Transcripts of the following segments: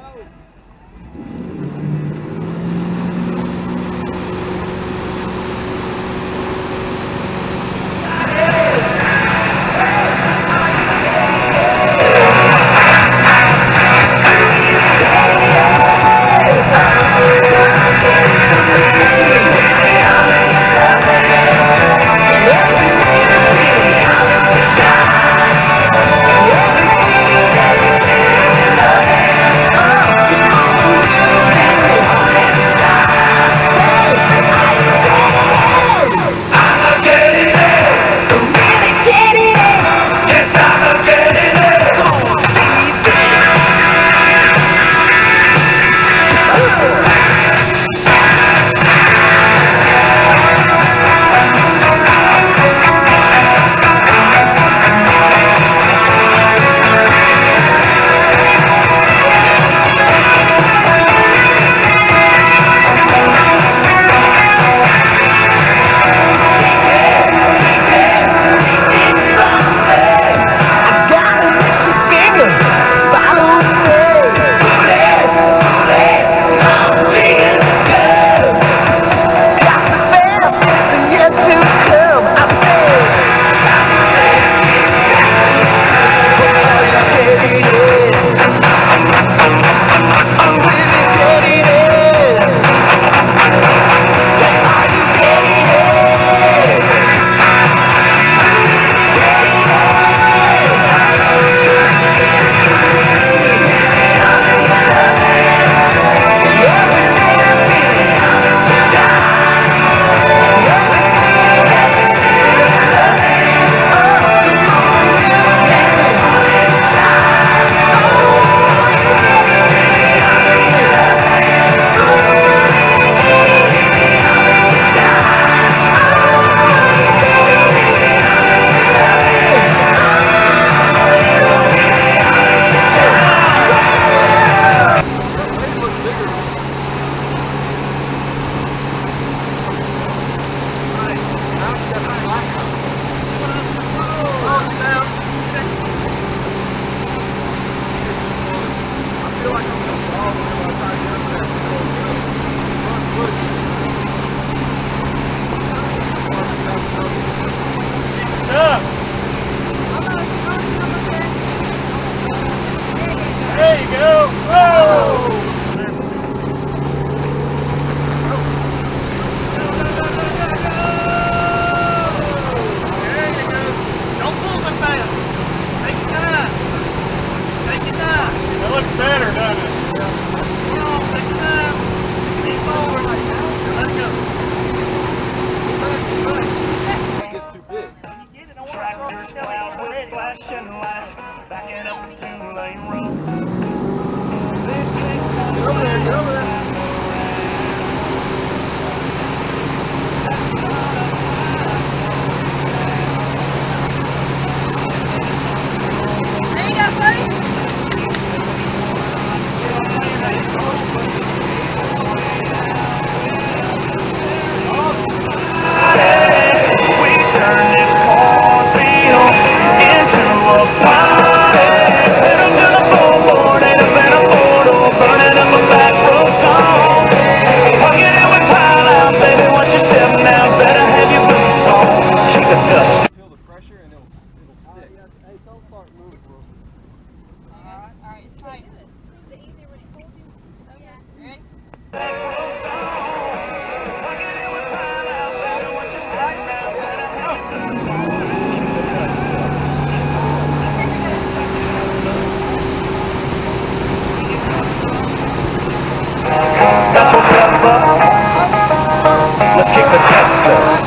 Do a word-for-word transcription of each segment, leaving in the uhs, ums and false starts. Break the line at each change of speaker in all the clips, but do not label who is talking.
Let's kick the dust up.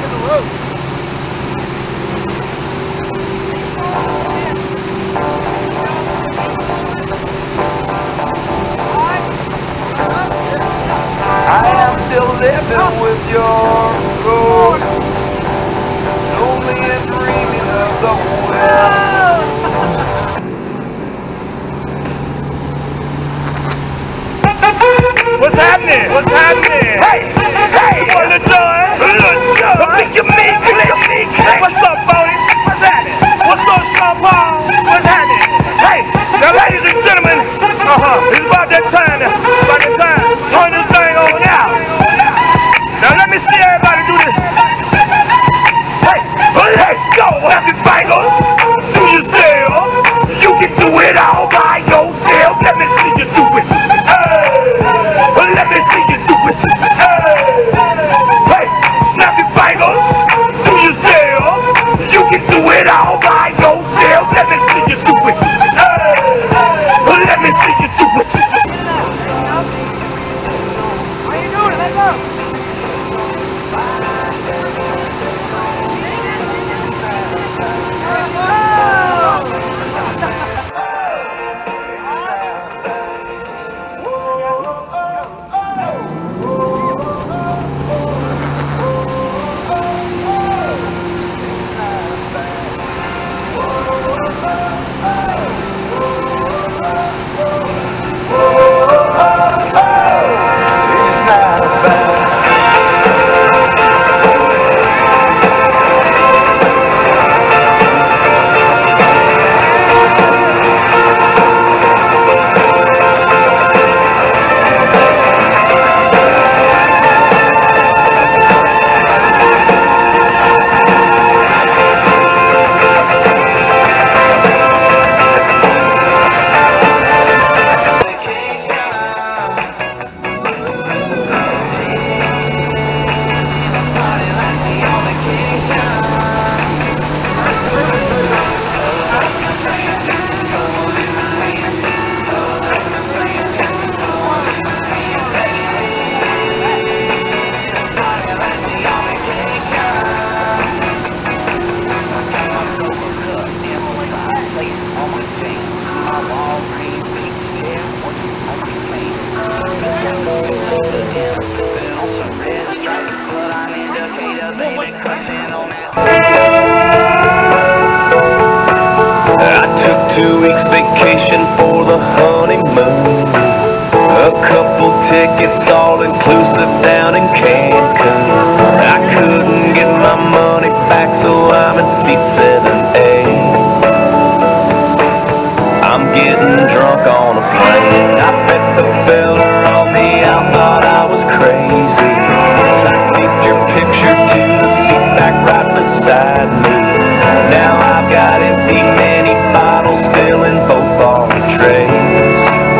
I am still living with your ghost, lonely and dreaming of the West.
What's happening? What's happening?
Hey, hey,
what the joy?
Little Joy.
What's up, Bodie? What's happening? What's up, Sean Paul? What's happening?
Hey,
Now, ladies and gentlemen, uh-huh, it's about that time now. About that time. Turn this thing on now. Now, let me see everybody do this. Hey, let's go, happy bangers. Do you still? You can do it all by yourself. Let me see you do it. Hey, let me see you do it. Hey, hey, snappy bangers. Do you still? You can do it all by yourself. Let me see you do it. Hey, let me see you do it.
How you doing? Let's go.
I took two weeks vacation for the honeymoon. A couple tickets all inclusive down in Cancun. I couldn't get my money back, so I'm in seat seven A. I'm getting drunk on a plane. I bet the fella on me out thought I was crazy, 'cause I taped your picture to the seat back right beside me. Now I've got empty mini bottles filling both our trays.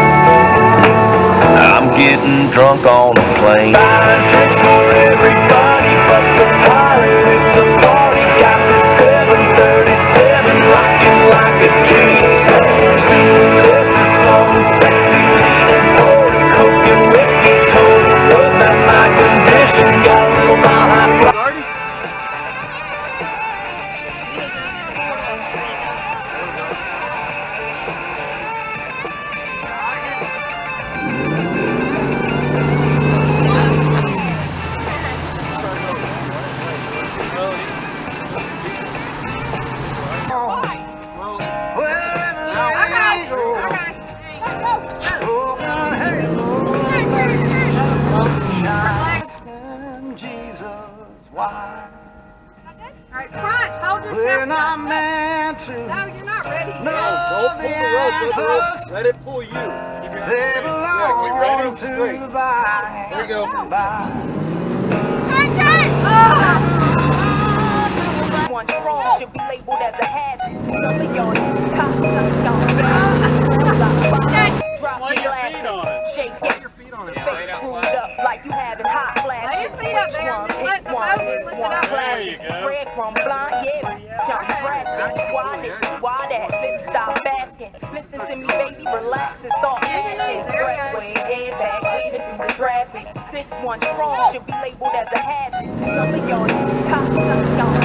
I'm getting drunk on a plane. Buying drinks for everybody but the pilot. It's a party. Got the seven thirty-seven rocking like a G six. This is some sexy leaning forward, coke and whiskey total. Run out my condition. Got a little mile high fly.
Alright, Crunch, hold yourself
We're not
down.
meant to
No, you're not ready.
know
Don't
the
pull the rope.
answers.
Let it pull you. Keep your
They
hands yeah, keep your
belong
hands
to
straight.
the by.
Here we go.
Turn, turn! Oh.
One strong should be labeled as a hazard. Some of y'all niggas hot, some of y'all bad. Drop your glasses, shake it. Face screwed up like you having hot flashes.
Lay your feet up there.
One,
Just
pick
let the
one,
boat
this
lift it
one
up.
classic. Red from blind, yeah. Jump drastic. Why this? Why that? Lip stop basking. Listen to me, baby, relax and start
Bend your knees.
dancing.
There we go.
Expressway, head back, waving through the traffic. This one strong should be labeled as a hazard. Some of y'all niggas hot, some of y'all